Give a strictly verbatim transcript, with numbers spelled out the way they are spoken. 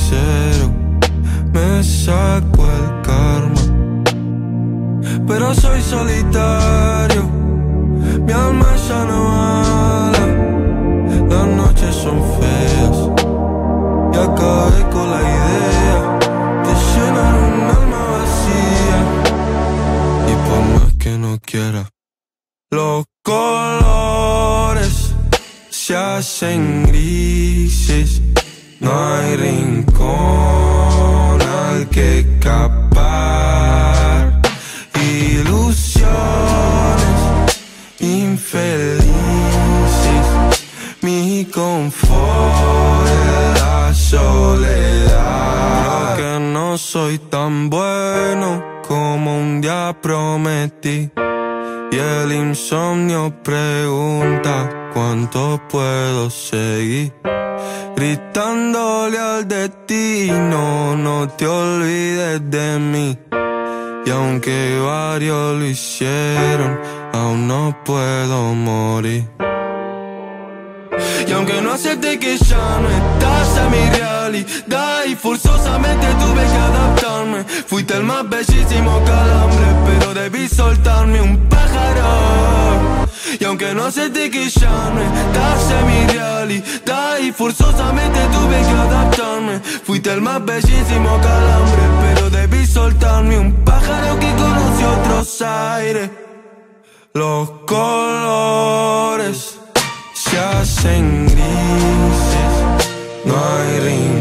sincero, me saco el karma. Pero soy solitario, mi alma ya no habla. Las noches son feas y acabé con la idea de llenar un alma vacía. Y por más que no quiera, los colores se hacen grises. No hay rincón al que escapar. Ilusiones infelices, mi confort es la soledad. Creo que no soy tan bueno como un día prometí, y el insomnio pregunta cuánto puedo seguir. Gritándole al destino, no te olvides de mí. Y aunque varios lo hicieron, aún no puedo morir. Y aunque no acepte que ya no estás en mi realidad, y forzosamente tuve que adaptarme, fuiste el más bellísimo calambre, pero debí soltarme un pájaro. Y aunque no acepte que ya no estás en mi realidad, y forzosamente tuve que adaptarme, fuiste el más bellísimo calambre, pero debí soltarme un pájaro que conoció otros aires. Los colores se hacen grises, no hay ring.